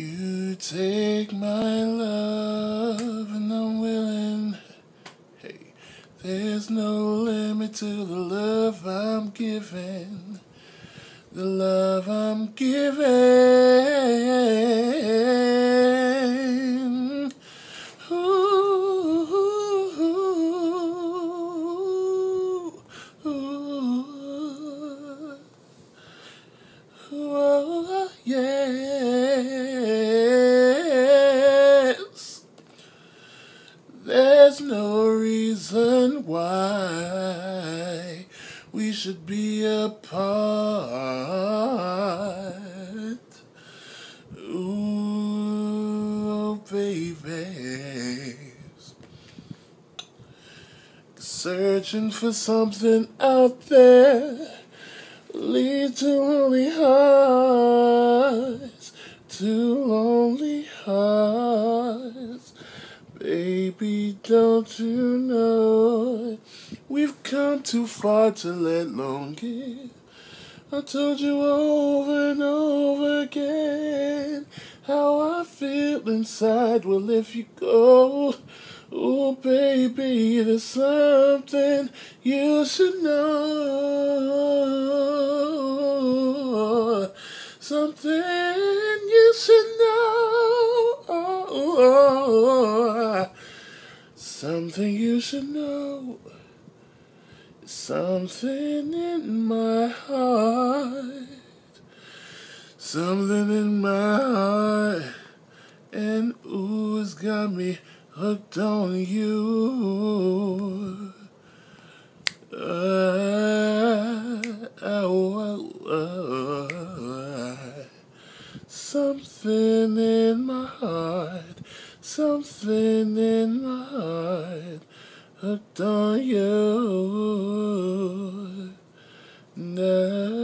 You take my love and I'm willing. Hey, there's no limit to the love I'm giving. The love I'm giving. Ooh, ooh, ooh, oh, yes. There's no reason why we should be apart. Ooh, baby. Searching for something out there leads to lonely hearts, to lonely hearts. Baby, don't you know we've come too far to let long give? I told you over and over again how I feel inside. Well, if you go, oh baby, there's something you should know. Something you should know. Something you should know. Something in my heart. Something in my heart. And ooh, it's got me hooked on you. Something in my heart, something in my heart, hooked on you. No.